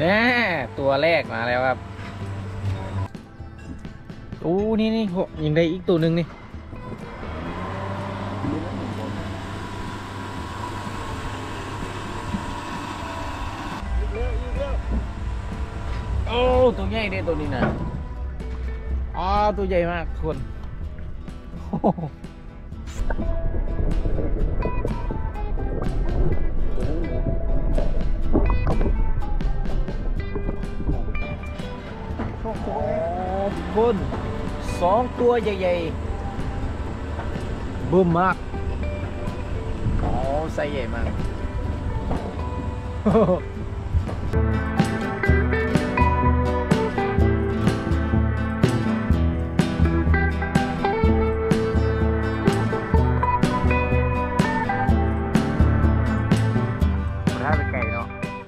นี่ตัวแรกมาแล้วครับโอ้นี่ยังได้อีกตัวหนึ่งนี่โอ้ตัวใหญ่เด้ตัวนี้นะอ๋อตัวใหญ่มากคนคน2 ตัวใหญ่ๆบึ้มมากอ๋อไซส์ใหญ่มากถ้าเป็นไก่เนาะ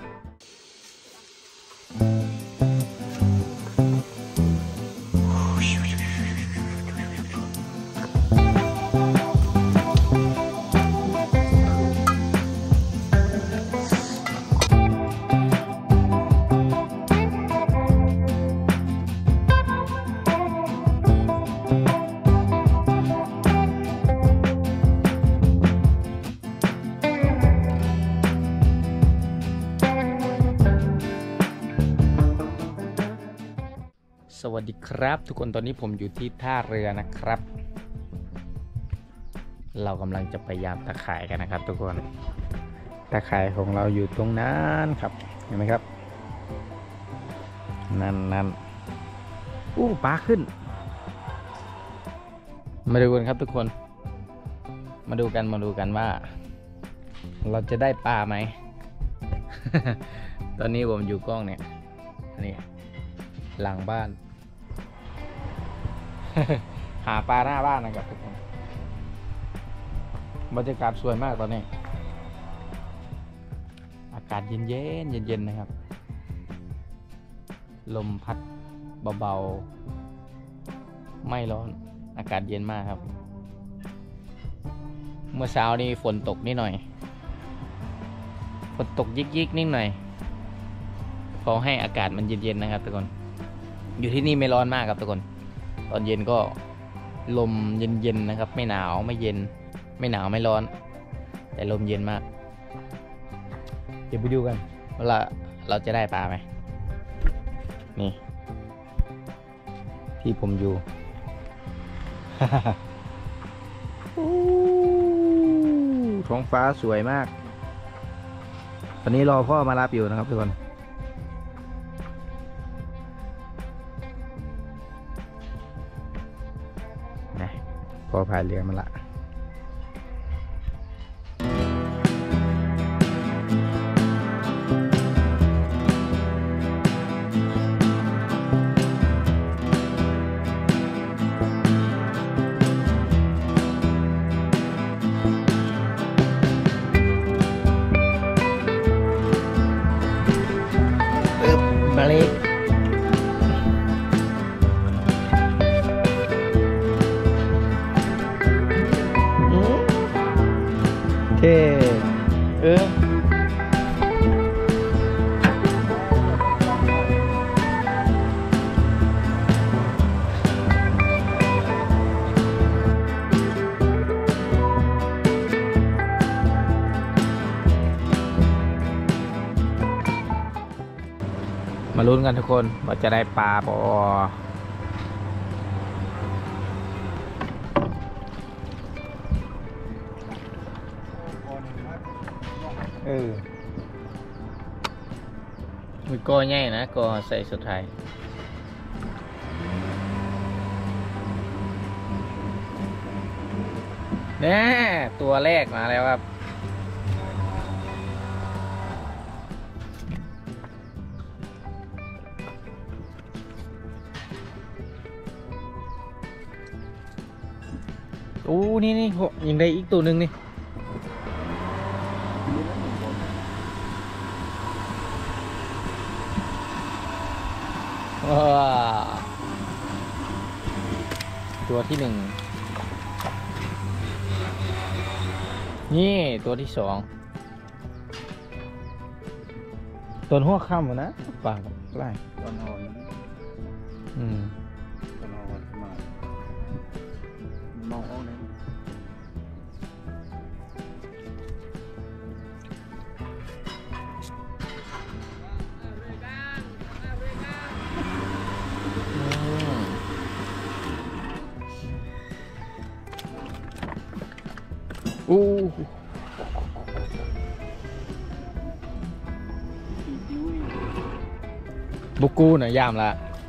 สวัสดีครับทุกคนตอนนี้ผมอยู่ที่ท่าเรือนะครับเรากำลังจะไปยามตะข่ายกันนะครับทุกคนตะข่ายของเราอยู่ตรงนั้นครับเห็นไหมครับนั่นอู้ปลาขึ้นมาดูกันครับทุกคนมาดูกันว่าเราจะได้ปลาไหม ตอนนี้ผมอยู่กล้องเนี่ยนี่หลังบ้าน หาปลาหน้าบ้านนะครับทุกคนบรรยากาศสวยมากตอนนี้อากาศเย็นนะครับลมพัดเบาๆไม่ร้อนอากาศเย็นมากครับเมื่อเช้านี้ฝนตกนิดหน่อยฝนตกยิกนิดหน่อยพอให้อากาศมันเย็นๆนะครับทุกคนอยู่ที่นี่ไม่ร้อนมากครับทุกคนตอนเย็นก็ลมเย็นนะครับไม่หนาวไม่เย็นไม่หนาวไม่ร้อนแต่ลมเย็นมากเดี๋ยวไปดูกันว่าเราจะได้ปลาไหมนี่ที่ผมอยู่ ท้องฟ้าสวยมากตอนนี้รอพ่อมารับอยู่นะครับทุกคนพอพายเรือมาละเบรกมาลุ้นกันทุกคนว่าจะได้ปลาปอมีก้อใหญ่นะก้อใส่สุดท้ายนี่ตัวแรกมาแล้วครับโอ้นี่ยังได้อีกตัวหนึ่งนี่ตัวที่ 1นี่ตัวที่ 2 ต้นหัวค่ำนะปากไล่ตอนนอนอืมตอนนอนมาเมาเอาเนี่ยอู้บุกูน่ะยามละ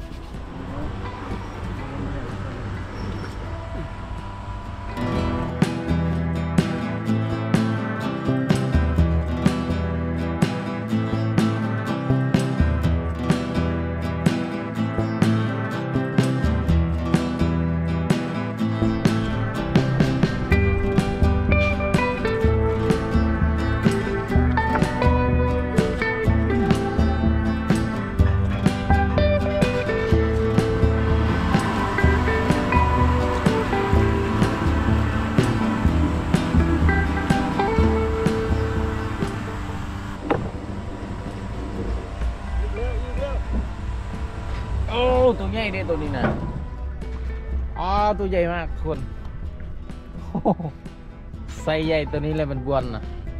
โอ้ตัวใหญ่เนี่ยตัวนี้นะอ๋อตัวใหญ่มากคนโอ้โหไซส์ใหญ่ตัวนี้เลยมันบวนนะ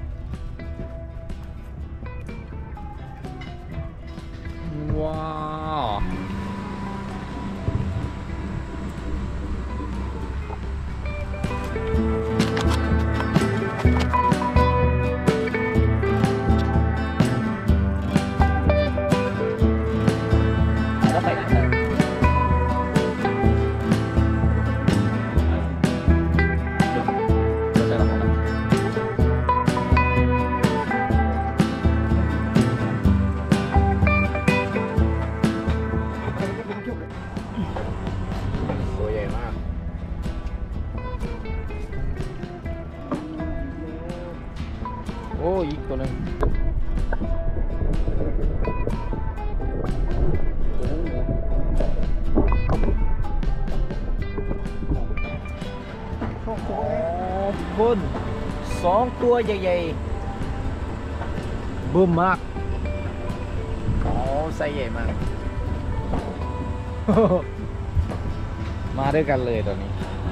ว้าวแล้วไปไหนกันเราจะทำอะไรตัวใหญ่มากโอ้อีกตัวหนึงคนสองตัวใหญ่ๆบึ้มมากอ๋อไซส์ใหญ่มาก มาด้วยกันเลยตอนนี้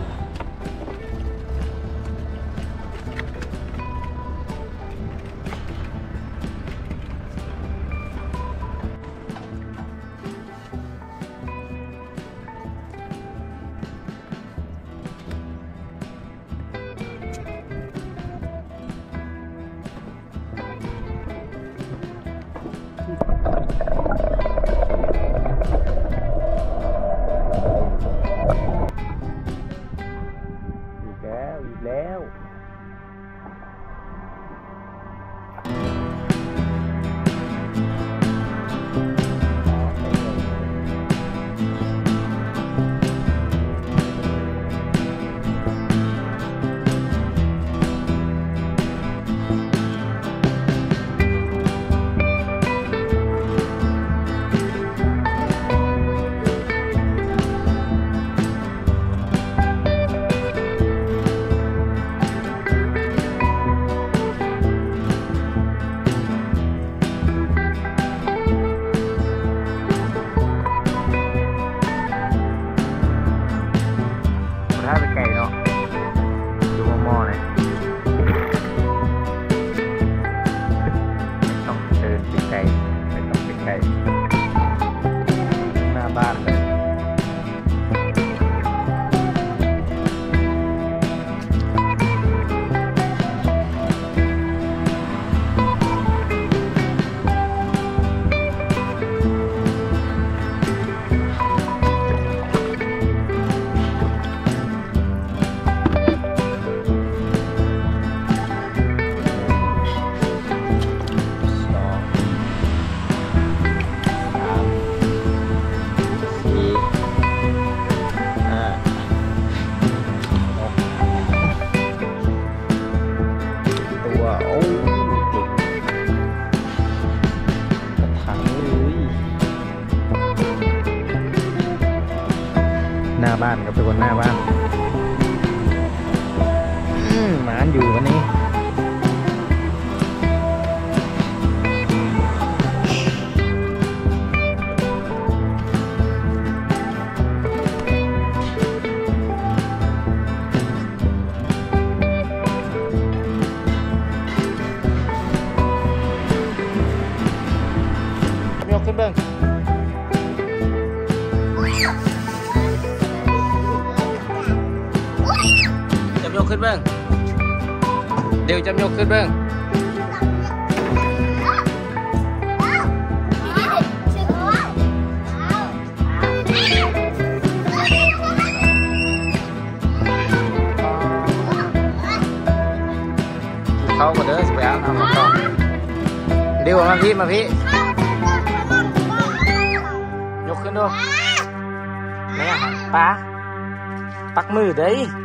อีกแล้วถ้าเป็นไก่เนาะดูหม้อเลยไม่ต้องเดินเป็นไก่ไม่ต้องเป็นไก่หน้าบ้านเลยหน้าบ้านกับตัวหน้าบ้านหมานอยู่วันนี้ขึ้นเบิ้งจำยกขึ้นเบิ้งเดี๋ยวจำยกขึ้นเบิ้งเขาก็เดินไปเอาน้ำมาต่อเดี๋ยวมาพี่ยกขึ้นดูนี่ปลาปักมือเด้